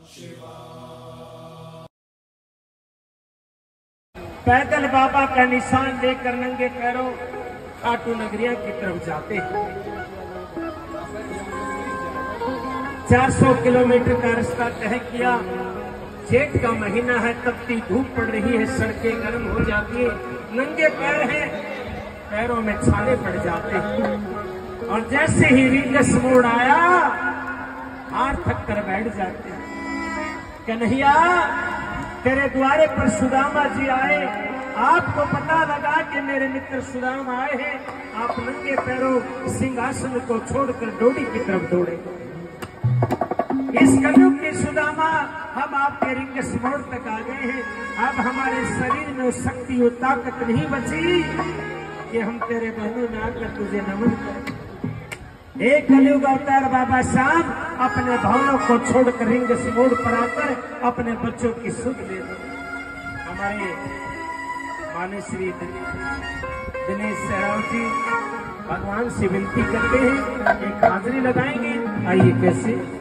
पैदल बाबा का निशान लेकर नंगे पैरों खाटू नगरिया की तरफ जाते हैं। 400 किलोमीटर का रास्ता तय किया। जेठ का महीना है, तपती धूप पड़ रही है, सड़कें गर्म हो जाती है, नंगे पैर हैं, पैरों में छाले पड़ जाते हैं। और जैसे ही रिंगस मोड़ आया, हार थक कर बैठ जाते हैं। कन्हैया, तेरे द्वारे पर सुदामा जी आए, आपको पता लगा कि मेरे मित्र सुदामा आए हैं, आप नंगे पैरों सिंहासन को छोड़कर डोडी की तरफ दौड़े। इस कलयुग के सुदामा, हम आपके रिंगस मोड़ तक आ गए हैं। अब हमारे शरीर में वो शक्ति, वो ताकत नहीं बची कि हम तेरे बहनों में आकर तुझे नमन करें। एक कलयुग अवतार बाबा श्याम अपने भावों को छोड़कर रिंगस मोड़ पर आकर अपने बच्चों की सुध ले दो। हमारे माने श्री दिनेश सहरावती भगवान से विनती करते हैं, एक हाजिरी लगाएंगे। आइए कैसे